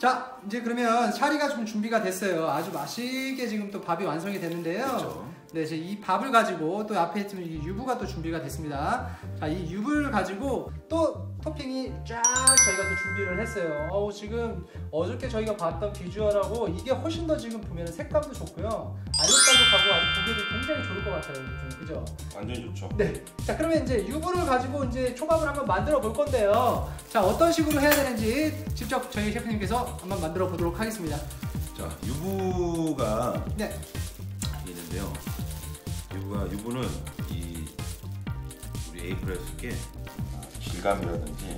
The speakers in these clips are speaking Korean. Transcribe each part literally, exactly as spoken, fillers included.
자, 이제 그러면 샤리가 좀 준비가 됐어요. 아주 맛있게 지금 또 밥이 완성이 됐는데요. 그렇죠. 네, 이제 이 밥을 가지고 또 앞에 있는 이 유부가 또 준비가 됐습니다. 자, 이 유부를 가지고 또 토핑이 쫙 저희가 또 준비를 했어요. 어우, 지금 어저께 저희가 봤던 비주얼하고 이게 훨씬 더 지금 보면 색감도 좋고요. 알록달록 하고 아주 보기도 굉장히 좋을 것 같아요. 좀, 그죠? 완전히 좋죠. 네. 자, 그러면 이제 유부를 가지고 이제 초밥을 한번 만들어 볼 건데요. 자, 어떤 식으로 해야 되는지 직접 저희 셰프님께서 한번 만들어 보도록 하겠습니다. 자, 유부가 네. 있는데요. 유부가 유부는 이 우리 에이프라이스께 질감이라든지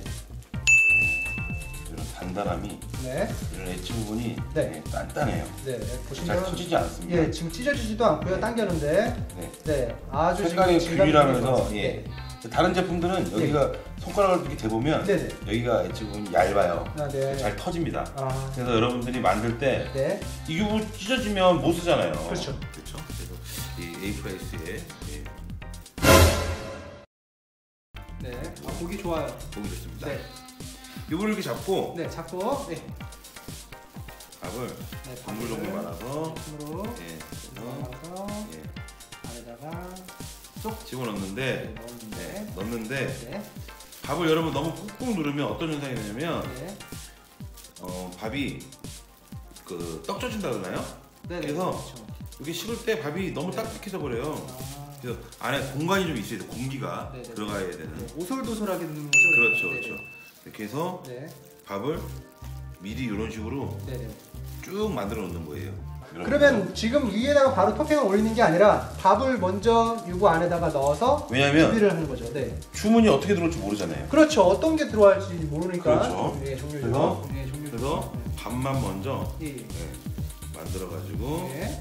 이런 단단함이, 네. 이런 엣지 부분이 네. 단단해요. 네. 잘 보시면 터지지 않습니다. 예, 지금 찢어지지도 않고요. 당겼는데 네. 네. 아주 색깔이 지금 질감이 균일하면서 좋은 예. 것 다른 제품들은 여기가 손가락을 이렇게 대보면 네네. 여기가 엣지 부분이 얇아요. 아, 네. 잘 터집니다. 아, 그래서 여러분들이 만들 때 네. 이 유부 찢어지면 못 쓰잖아요. 그렇죠. 그렇죠. 그래서 이 에이프라이스에 예, 네. 아, 보기 좋아요. 보기 좋습니다. 네. 유부를 이렇게 잡고 네, 잡고 네. 밥을 네, 국물 정도 말아서 으로 예, 그래서 말아서 예, 안에다가 쏙 집어넣는데 넣었는데 네, 넣는데 네. 밥을 여러분 너무 꾹꾹 누르면 어떤 현상이 되냐면 네. 어, 밥이 그 떡져진다 그러나요? 네. 그래서 그렇죠. 이게 식을 때 밥이 너무 네. 딱딱해져 버려요. 아, 그래서 안에 공간이 좀 있어야 돼. 공기가 네, 네. 들어가야 되는. 네. 오솔도솔하게 넣는 거죠. 그렇죠, 네, 그렇죠. 이렇게 해서 네. 밥을 미리 이런 식으로 네. 네. 쭉 만들어 놓는 거예요. 이런 그러면 거. 지금 위에다가 바로 토핑을 올리는 게 아니라 밥을 먼저 유부 안에다가 넣어서 왜냐면 준비를 하는 거죠. 네. 주문이 어떻게 들어올지 모르잖아요. 그렇죠. 어떤 게 들어갈지 모르니까. 그렇죠. 예, 종류죠. 그래서- 예, 종류죠. 그래서 밥만 먼저 예. 예. 네, 만들어 가지고 네.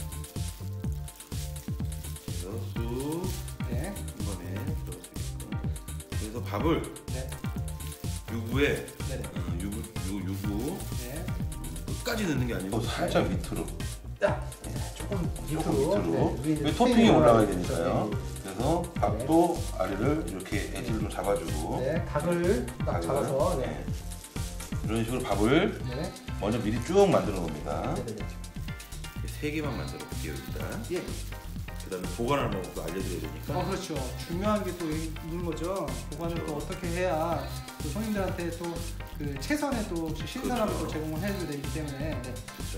그래서 쑥 네. 한 번에 넣어주겠고. 그래서 밥을 네. 유부에 네. 네. 어, 유부 유, 유부 네. 끝까지 넣는 게 아니고 살짝 밑으로. 딱. 조금 밑으로. 조금 밑으로. 네. 위에 왜 토핑이 올라가야 올라가죠. 되니까요. 그래서 밥도 아래를 이렇게 엣지를 좀 잡아주고. 네. 각을 딱 각을, 잡아서. 네. 네. 이런 식으로 밥을 네. 먼저 미리 쭉 만들어 놓습니다. 네. 네. 네. 세 개만 만들어 볼게요 일단. 예. 그다음에 보관하는 방법도 알려드려야 되니까. 어, 그렇죠. 중요한 게 또 있는 거죠. 보관을 그렇죠. 또 어떻게 해야 또 손님들한테 또 그 최선의 또 신선함을 그렇죠. 또 제공을 해줘야 되기 때문에. 네. 그렇죠.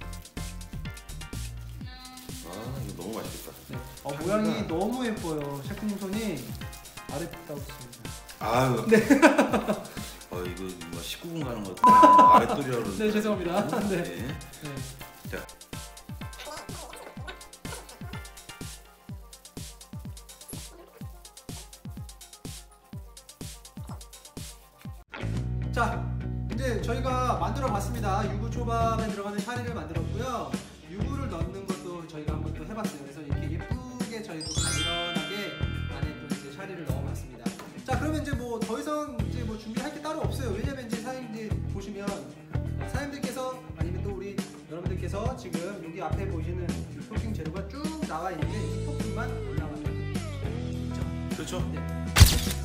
아 이거 너무 맛있겠다. 네. 어, 카드가- 모양이 너무 예뻐요. 셰프님 손이 아름답습니다. 아유. 네. 어 이거 뭐 십구 분 가는 거 같아. 아랫돌이라고 그러는데. 네, 죄송합니다. 네. 네. 네. 자. 자, 이제 저희가 만들어 봤습니다. 유부초밥에 들어가는 샤리를 만들었고요. 유부를 넣는 것도 저희가 한번 또 해봤어요. 그래서 이렇게 예쁘게 저희도 가지런하게 안에 또 이제 샤리를 넣어봤습니다. 자, 그러면 이제 뭐 더 이상 이제 뭐 준비할 게 따로 없어요. 왜냐면 이제 사장님들 보시면 어, 사장님들께서 아니면 또 우리 여러분들께서 지금 여기 앞에 보시는 이 토핑 재료가 쭉 나와 있는데 이 토핑만 올라가면 되죠. 그렇죠. 네.